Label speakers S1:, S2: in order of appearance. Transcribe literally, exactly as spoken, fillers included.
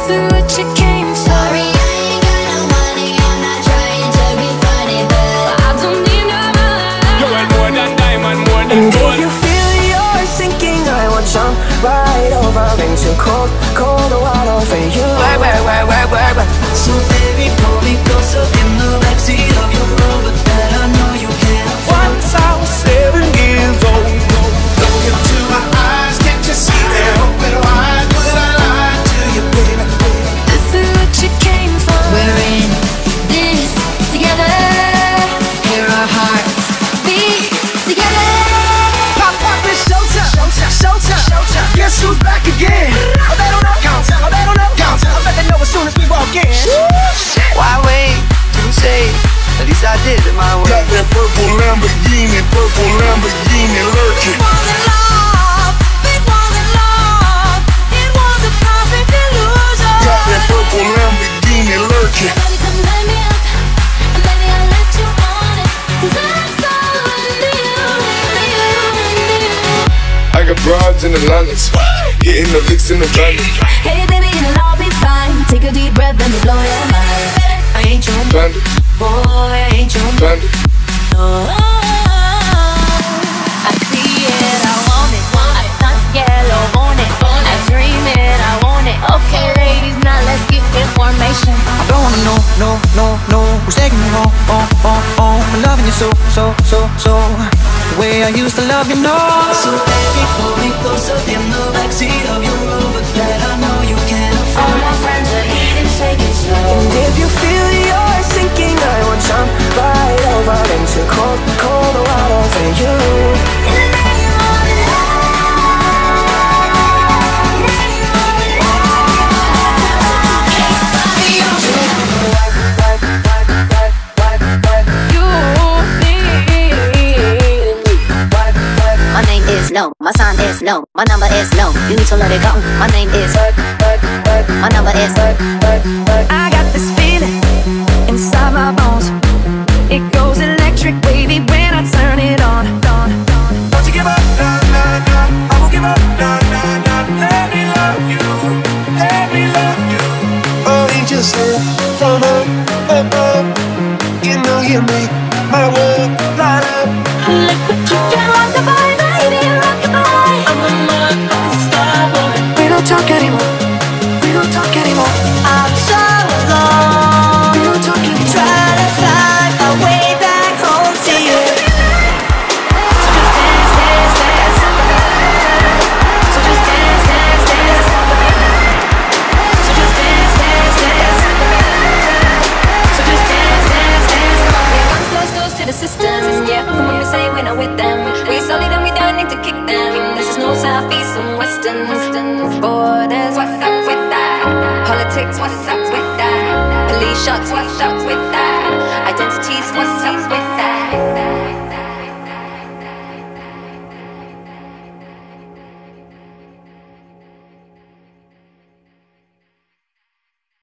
S1: is what you came for.
S2: Sorry, I ain't got no money, I'm not trying to be funny, but
S1: I don't need no money.
S3: You want more than diamond, more than
S4: And
S3: gold.
S4: if you feel you're sinking, I will jump right over into cold, cold water for you. Where, where, where, where, where, where?
S5: So baby, pull me closer in the backseat of your Rover that I know you can't afford.
S4: Once I was seven years old.
S6: Look into my eyes, can't you see they're open wide? Would I lie to you, baby?
S1: This is what you came for.
S2: we're in this together. Hear our hearts beat together.
S4: Pop, pop, it's showtime, showtime, showtime, showtime. Guess who's back again? Oh, they don't know, count, oh, they don't know, count. I bet they know as soon as we walk in.
S5: Why wait to say? At least I did it my way.
S6: Got that purple Lamborghini, purple Lamborghini lurking.
S1: Was in love, it was in love. It was a perfect illusion.
S6: Got that purple Lamborghini lurking.
S1: Baby, come light me up, and baby, I'll let you on it. 'Cause I'm so into you, into you, into you.
S3: I got broads in the Londons, hitting the licks in the van.
S1: Hey baby, it'll all be fine. Take a deep breath and blow your mind.
S5: I ain't your
S3: Bandit,
S5: boy, I ain't your
S3: bandit.
S1: Oh, I see it, I want it. I stunt yellow on it. I dream it, I want it. Okay, ladies, now let's get in formation.
S5: I don't wanna know, no, no, no who's taking me home, home, home, home. I'm loving you so, so, so, so the way I used to love you, no. So baby, pull me closer in the backseat of your Rover that I know you can't
S1: All
S5: afford.
S1: my friends are eating, take it slow.
S4: And if you feel you're sinking, I will jump right over into cold, cold water for you.
S2: My name is no, my sign is no, my number is no. You need to let it go. My name is my number is
S1: I got this feeling inside my bones. It goes electric, baby, when I turn it on. on, on.
S6: Don't you give up, nah, nah, nah. I won't give up, nah, nah, nah. Let me love you, let me love you. Oh, he just said from up above. You know you make my world light up.
S1: Look what you can rock the boy, baby, rock the boy. I'm a star boy.
S4: We don't talk anymore. We don't talk anymore.
S1: I'm so alone.
S4: We don't talk anymore.
S1: Try to find my way back home to you. So just dance, dance, dance. So just dance, dance, dance. So just dance, dance, dance. So just dance, dance, dance. Guns, close doors to the system. Yeah, come on, we say we're not with them. We solid and we don't need to kick them. This is no southeast and western. Borders, what's up with that? Politics, what's up with that? Police shots, what's up with that? I